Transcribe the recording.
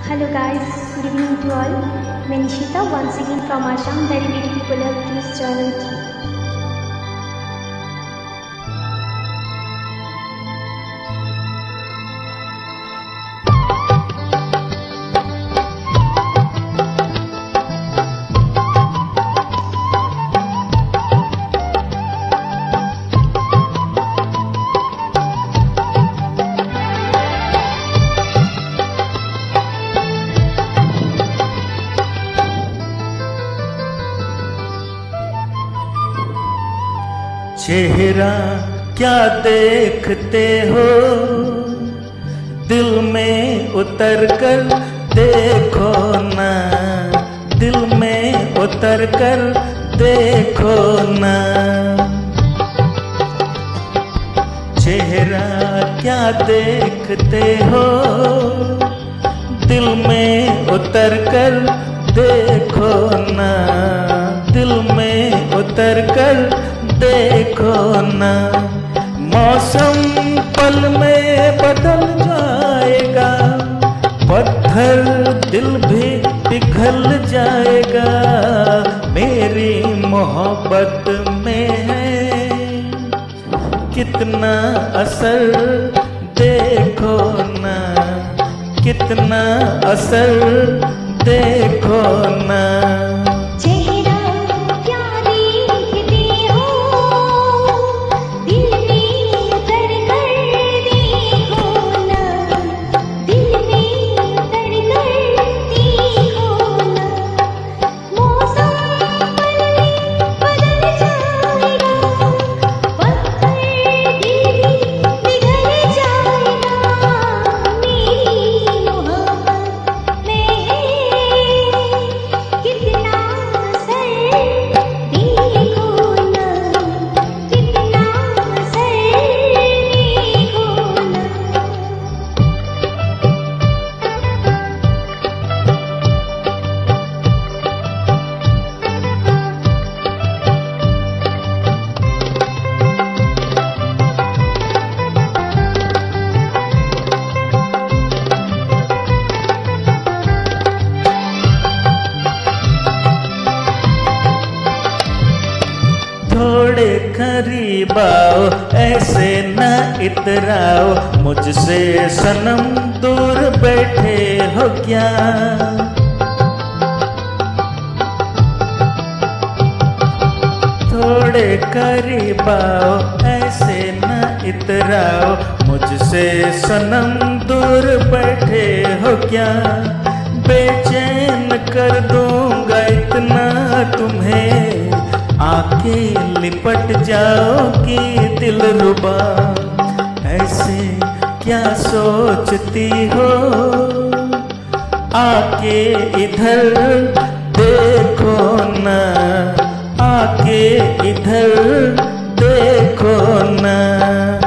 Hello guys, good evening to all. मैं Nishita once again from Assam, very beautiful of this channel. चेहरा क्या देखते हो, दिल में उतर कर देखो ना, दिल में उतर कर देखो ना। चेहरा क्या देखते हो, दिल में उतर कर देखो ना, दिल में उतर कर देखो ना। मौसम पल में बदल जाएगा, पत्थर दिल भी पिघल जाएगा। मेरी मोहब्बत में है कितना असर देखो ना, कितना असर देखो ना। थोड़े करीब आओ, ऐसे न इतराओ, मुझसे सनम दूर बैठे हो क्या। थोड़े करीब आओ, ऐसे न इतराओ, मुझसे सनम दूर बैठे हो क्या। बेचैन कर दूंगा इतना तुम्हें, आके लिपट जाओगी दिलरुबा। ऐसे क्या सोचती हो, आके इधर देखो ना, आके इधर देखो ना।